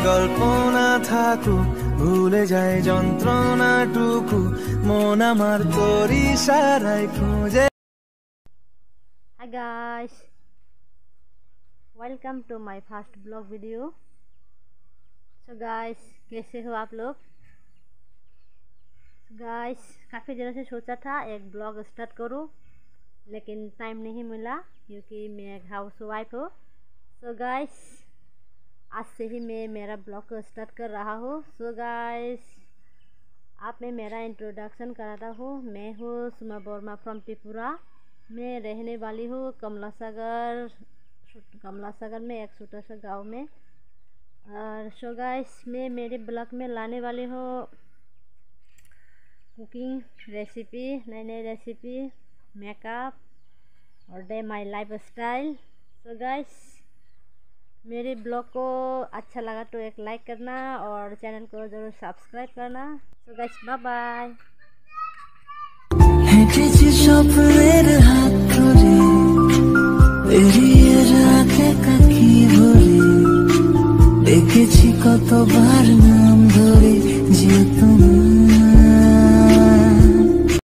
গল্প না থাকুক, ভুলে যায় যন্ত্রণাটুকু, মন আমার তোর ইশারায় খুঁজে। Hi guys, welcome to my first blog video. So guys, कैसे हो आप लोग? गाइस काफ़ी दिनों से सोचा था एक ब्लॉग स्टार्ट करूं, लेकिन टाइम नहीं मिला क्योंकि मैं एक हाउस वाइफ हूँ। सो गाइस आज से ही मैं मेरा ब्लॉग को स्टार्ट कर रहा हूँ। सो गाइस आप मैं मेरा इंट्रोडक्शन कराता हूँ। मैं हूँ सुमा वर्मा फ्रॉम त्रिपुरा। मैं रहने वाली हूँ कमला सागर में एक छोटा सा गांव में। और सो गाइस मैं मेरे ब्लॉग में लाने वाली हूँ कुकिंग रेसिपी, नई नई रेसिपी, मेकअप और day my lifestyle. So guys मेरे ब्लॉग को अच्छा लगा तो एक लाइक करना और चैनल को ज़रूर सब्सक्राइब करना। So guys bye bye. হেঁটেছি স্বপ্নের হাত ধরে, এড়িয়ে রাখে কাকি ভরে, ডেকেছি কতবার নাম ধরে যে তোমার